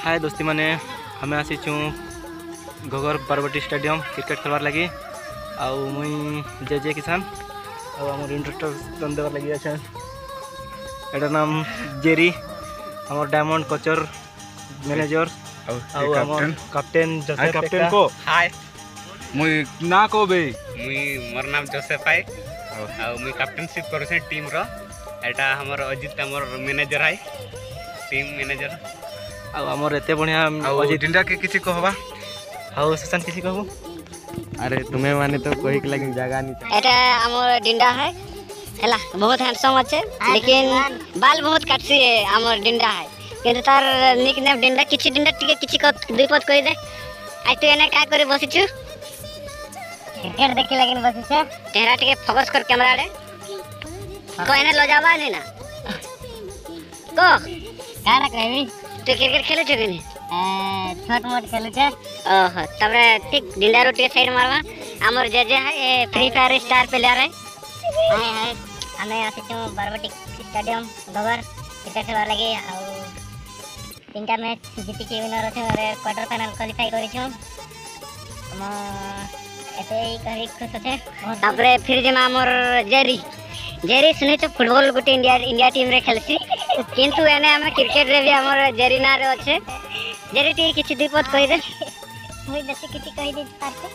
हाय दोस्ती मैंने हमें आसीचु घोगर बारवाटी स्टेडियम क्रिकेट खेलवार लगी आउ मुई जे किसान आम इंट्रोडक्शन देवार लगी अच्छे एटार नाम जेरी आम डायमंड कोचर मैनेजर कैप्टेन जोसेफ कैप्टेन को हाय मुई ना को बे मुई मोर नाम जोसेफ है आ मुई कैप्टनशिप करूँ टीम रो एटा हमर अजित हमर मैनेजर है टीम मैनेजर आमर एते बढ़िया अजित डिंडा के किसी कहबा हाउ सुशांत किसी कहबो अरे तुम्हें माने तो कोई के लगे जगह नहीं एटा हमर डिंडा है हला बहुत हैंडसम अच्छे लेकिन बाल बहुत काटसी है हमर डिंडा है किंतु तार निक नेम डिंडा किछि डिंडा टिके किछि को दुई पद कहि दे आज तो एने का करे बसिछु क्रिकेट देखे लगिन बसिछे तेरा टिके फोकस कर कैमरा रे को एने लो जाबा नहीं ना को काना कहबी तो क्रिकेट खेले छ कि नहीं छोट मोट खेले छ ओहो तबरे ठीक डिंडा रोटी साइड मारवा हमर जे है ए फ्री फायर स्टार प्लेयर है हाय हाय हमें आसीचु बारवाटी स्टेडियम घोगर क्रिकेट खेलवा लगे आ तीनटा मैच जीति के विनर अछि क्वार्टर फाइनल क्वालिफाई करिछु हम एते ही कहि खुश अछि तबरे फिर जे हमर जेरी जेरी सुने तो फुटबॉल गुटे इंडिया टीम रे खेलसी किंतु एने हम क्रिकेट रे भी हमर जेरी ना रे अछि जेरी टी किछि दुई पद कहि दे होई बेसी किछि कहि दे पारते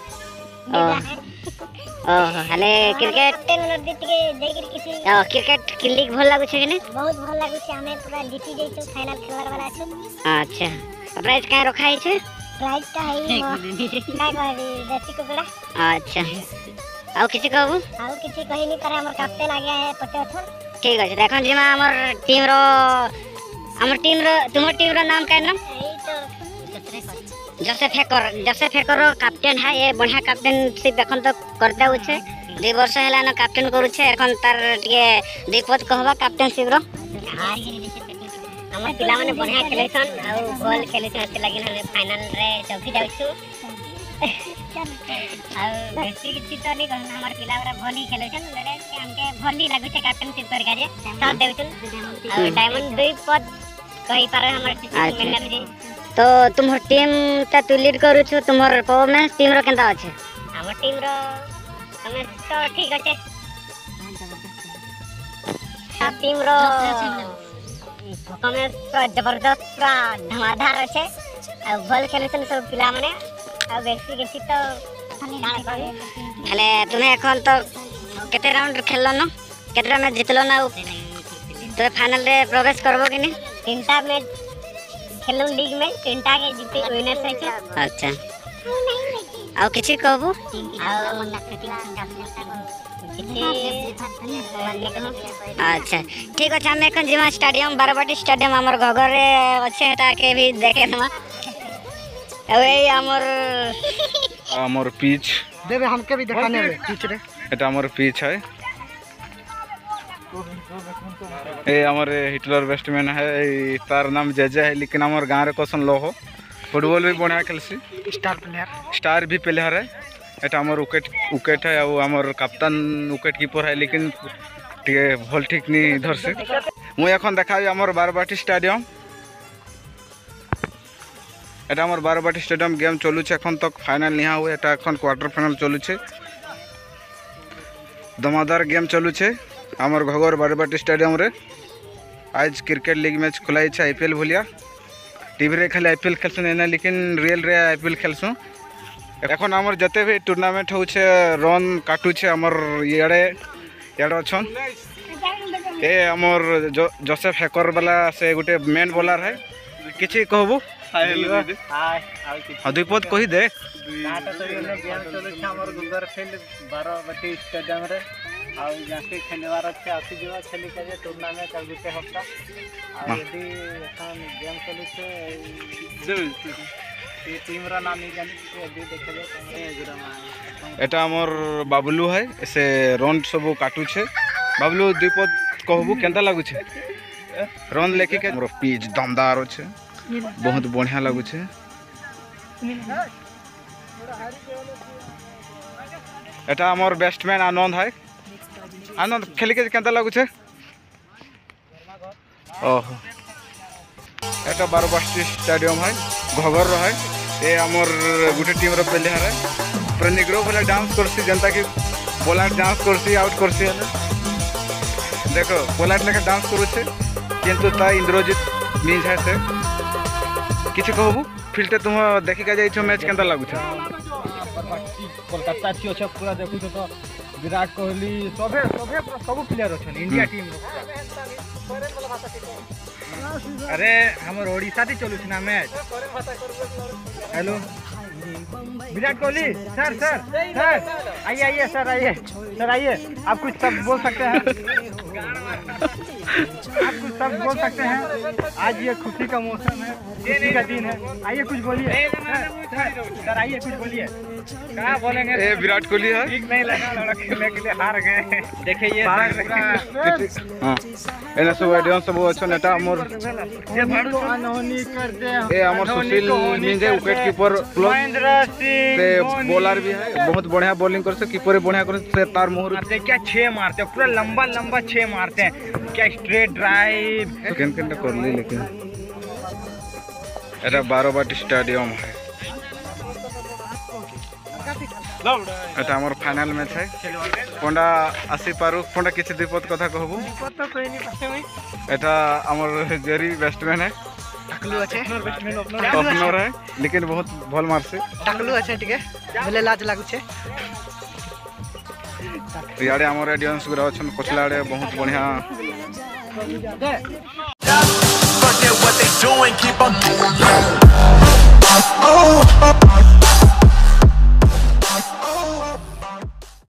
हले क्रिकेट 10 मिनट दित के जेरी किछि क्रिकेट खेलिक भल लागु छै कि बहुत भल लागु छै हमें पूरा जीति जइछु फाइनल खेलवार वाला छै अच्छा प्राइस का रखाई छै प्राइस का है का कहबी देसी कुकड़ा अच्छा आउ किछि कहबो आउ किछि कहि नहीं करे हमर कैप्टन आ गया है पटे अथर ठीक है देखन जिमा हमर टीम रो तुमर टीम रो नाम का नाम जोसेफ हेकर कैप्टन है ये बढ़िया कैप्टनशिप एखन तो करते होछे 2 वर्ष हैला न कैप्टन करू छे एखन तार टिके दुई पद कहबा कैप्टनशिप रो हमर पिला माने बढ़िया खेलेछन आ गोल खेलेछन से लागिन हम फाइनल रे चौकी जाउछु आ बेसी किछि तो नहीं कहना हमर पिला वाला भली खेलेछन लड़े हमके भली लागु छे कैप्टनशिप कर गाजे साथ देउछन आ डायमंड दुई पद कहि पारे हमर मैनेजर जी तो तुमर टीम त तू लीड करू छु तुमर परफॉर्मेंस टीम रो केंता अछि हमर टीम रो हमें तो ठीक अछि सब टीम रो परफॉर्मेंस तो जबरदस्त पूरा धमाधम अछि आ बॉल खेलछन सब पिला माने आ बेसी किछि तो हले तुमे एखन तो केते राउंड खेललो न केते मैच जितलो ना तो फाइनल रे प्रवेश करबो कि नहीं तीनटा मैच खेलो लीग में तीनटा के जीते विनर छै अच्छा आ किछि कहबो अच्छा ठीक अछि हम एखन जिमा स्टेडियम बारवाटी स्टेडियम हमर घोगर रे अछि एटा के भी देखे नवा ओए हमर पिच देबे हमके भी दिखाने रे पिच रे एटा हमर पिच है ए हमर हिटलर बेस्टमैन है तार नाम जेजे है लेकिन हमर गांव रे कोसन लो हो फुटबॉल भी बढ़िया खेलसी स्टार भी प्लेयर है एटा हमर विकेट है और हमर कप्तान विकेट कीपर है लेकिन टिके भल ठीक नहीं धरसी मु एखन देखाबी हमर बारवाटी स्टेडियम एटा हमर बारवाटी स्टेडियम गेम चलू छे एखन तक फाइनल नहीं हुए एटा एखन क्वार्टर फाइनल चलू छे दमादार गेम चलू छे हमर घोगर बारवाटी स्टेडियम रे आज क्रिकेट लीग मैच खुलाई छे आईपीएल भलिया टीवी रे खाली आईपीएल खेलसुन एना लेकिन रियल रे आईपीएल खेलसु एखन हमर जते भी टूर्नामेंट हो छे रन काटू छे हमर याडे अछन ए हमर जोसेफ हेकर वाला से गुटे मेन बॉलर है किछि कहबो हाय दुई पद कहि दे नाटा तो एने गेम चले छ हमर गुगर फील्ड बारवाटी स्टेडियम रे आ जाके खेलवार छै आसी जीवा खेली के टूर्नामेंट अब गुटे हफ्ता आ यदि एखन गेम चले छै ये टीम रा नाम नहीं जानी यदि देखबे हमरे एटा हमर बाबलू है से रन सब काटू छे बाबलू दुई पद कहबो केंता लागु छे रन लेके के हमर पिच दमदार छे बहुत बढ़िया लागु छे एटा हमर बेस्टमैन आनंद है आनंद खेल के केंता लागु छे ओह एटा बारबाटी स्टेडियम है घगर है ये आमर गोटे टीम प्लेयर है पूरा निग्रो भले डांस करसी जनता कि पोलाट डांस करसी आउट करसी देख पोलाट लेखा डांस करुचे किंतु ता इंद्रजीत मीज है से किसी कहबू फील्ड तुम देखिका जाइछो मैच केनता लागुछ कोलकाता अच्छी अच्छा पूरा देखु तो विराट कोहली सबे सबे सब प्लेयर अच्छे इंडिया टीम अरे हमर ओडिशा थी चलू ना match hello Virat Kohli sir sir sir आइए आइए सर आइए आप कुछ सब बोल सकते हैं आप कुछ सब बोल सकते हैं आज ये खुशी का मौसम है खुशी का दिन है आइए कुछ बोलिए सर आइए कुछ बोलिए क्या बोलेंगे ये विराट कोहली है ठीक नहीं लगा लड़का खेलने के लिए हार गए देखिए ये हां एना सब एडियन सब अच्छा नेता हमर ये भाड़ू अनहोनी करते हैं ए हमर सुशील मिंजे wicket keeper plus Mahendra Singh से बॉलर भी है बहुत बढ़िया बॉलिंग करसे कीपर बढ़िया करे से तार मोहर मारते क्या 6 मारते हैं पूरा लंबा लंबा 6 मारते हैं क्या स्ट्रेट ड्राइव सेकंड केनटा करली लेकिन एटा बारबाटी स्टेडियम है एटा हमर फाइनल मैच है पंडा आसी पारु पंडा किछि दुपत कथा कहबू तो कोई नहीं पासे में एटा हमर जेरी बैट्समैन है टकलू अच्छे ओपनर है लेकिन बहुत भल मारसे टकलू अच्छे ठीक है बोले लाज लागु छे याडे हमर ऑडियंस गुरा छन पछलाडे बहुत बढ़िया Forget what they doing, keep on doing.